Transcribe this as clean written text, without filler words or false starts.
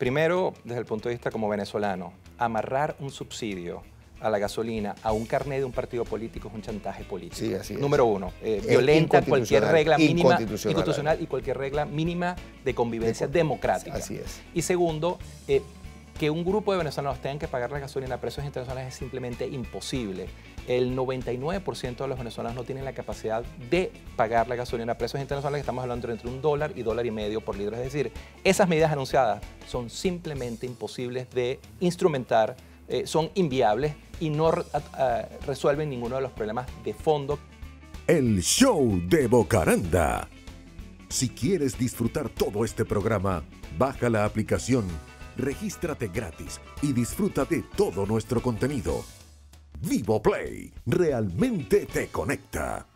Primero, desde el punto de vista como venezolano, amarrar un subsidio a la gasolina, a un carnet de un partido político es un chantaje político. Sí, así es. Número uno, violenta cualquier regla mínima inconstitucional y cualquier regla mínima de convivencia democrática. Así es. Y segundo, que un grupo de venezolanos tengan que pagar la gasolina a precios internacionales es simplemente imposible. El 99% de los venezolanos no tienen la capacidad de pagar la gasolina a precios internacionales, estamos hablando entre $1 y $1.50 por litro. Es decir, esas medidas anunciadas son simplemente imposibles de instrumentar, son inviables y no resuelven ninguno de los problemas de fondo. El show de Bocaranda. Si quieres disfrutar todo este programa, baja la aplicación, regístrate gratis y disfruta de todo nuestro contenido. Vivo Play realmente te conecta.